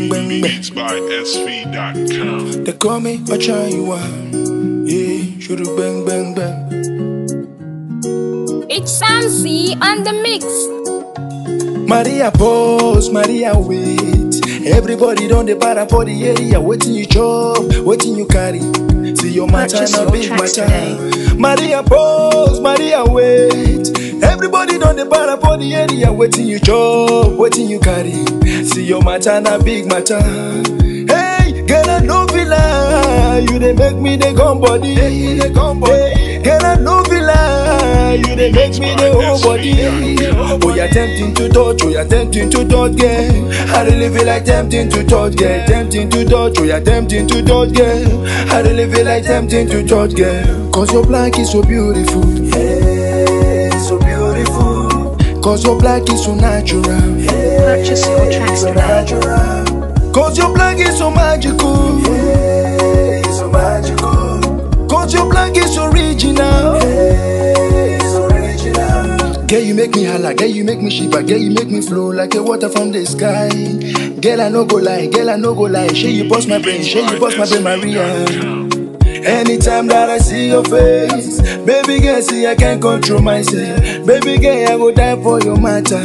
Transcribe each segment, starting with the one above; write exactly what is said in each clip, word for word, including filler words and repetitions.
bang bang bang. Beats by S V dot com. They call me Ocha Iwa. Yeah, should bang bang bang. It's Samsi on the mix. Maria pose, Maria wait. Everybody don't dey para for the area. Waiting you chop, waiting you carry. See your matter Purchase na your big tracks matter. today. Maria pose, Maria wait. Everybody don't dey para for the area. Waiting you chop, waiting you carry. See your matter na big matter. Hey, girl I no feel lie. You dey make me dey come body. Hey, girl I no feel lie. You dey make me dey whole body. Oh, you're tempting to touch, oh, you're tempting to touch, girl. I really feel like tempting to touch, girl. Tempting to touch, oh, you're tempting to touch, girl. I really feel like tempting to touch, girl. Cause your black is so beautiful, yeah, so beautiful. Cause your black is so natural, Purchase your tracks so today. natural. Cause your black is so magical, yeah, so magical. Cause your black is original, yeah, so original. Girl, you make me holla, girl, you make me shiver, girl, you make me flow like a water from the sky. Girl, I no go lie, girl, I no go lie. She you bust my brain, she you bust my brain, Maria. Anytime that I see your face, baby girl, see I can't control myself. Baby girl, I go die for your matter.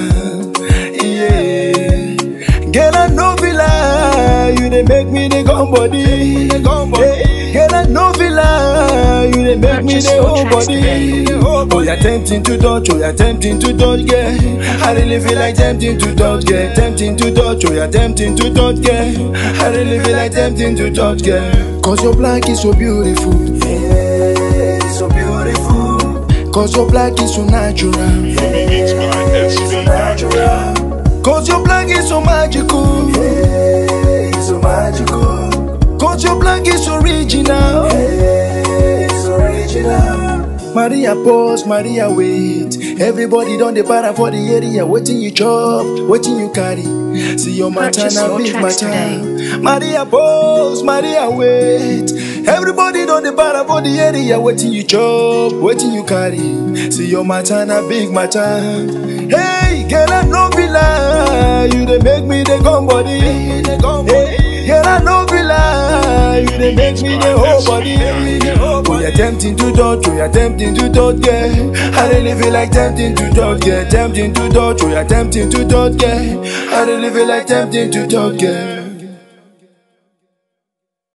Yeah, girl, I no feel lie. You dey make me dey come body. Hey, girl, I no feel lie. You dey make me dey whole body. Oh, you're tempting to touch, oh, you're tempting to touch, girl. I really feel like tempting to touch, girl. Tempting to touch, oh, you're tempting to touch, girl. I really feel like tempting to touch, girl. Cause your black is so beautiful, yeah, so beautiful. Cause your black is so natural, Beats by S V dot com. cause your black is so magical, yeah, so magical. Cause your black is original, yeah, so original. Maria pause, Maria wait. Everybody don't dey para for the area. Waiting you chop, waiting you carry. See your matter Purchase na your big tracks matter. today. Maria pause, Maria wait. Everybody don't dey para for the area. Waiting you chop, waiting you carry. See your matter na big matter. Hey, girl I no feel lie. You dey make me dey come body. Hey, girl I no feel lie. You dey make me dey whole body. Oh, you're tempting to touch, oh, you're tempting to touch, girl. I really feel like tempting to touch, girl. Tempting to touch, oh, you're tempting to touch, girl. I really feel like tempting to touch, girl.